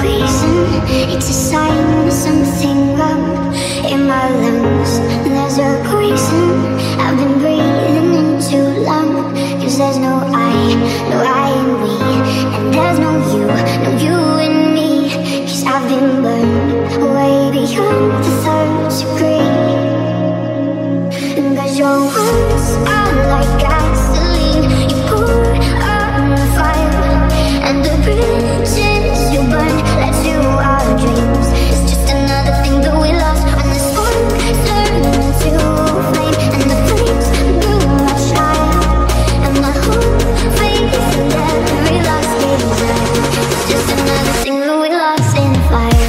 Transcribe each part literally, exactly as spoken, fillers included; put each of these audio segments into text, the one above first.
reason, it's a sign of something wrong in my lungs. There's a poison I've been breathing in too long. Cause there's no I, no I in me, and there's no you, no you in me. Cause I've been burned way beyond the third degree. Cause your words are like gasoline you pour on the fire, and the bridges you burn led to our dreams. It's just another thing that we lost when the spark turned into flame, and the flames grew much higher, and my whole faith in every lost desire. It's just another thing that we lost in the fire.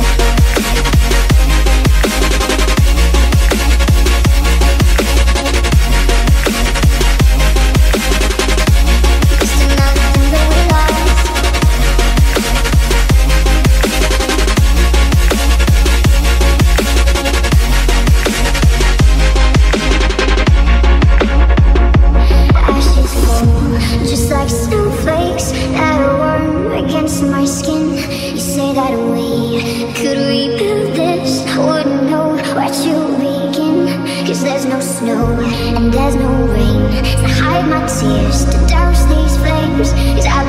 Just like snowflakes that are warm against my skin. You say that we could rebuild this, wouldn't know where to begin. Cause there's no snow and there's no rain to hide my tears, to douse these flames. Cause I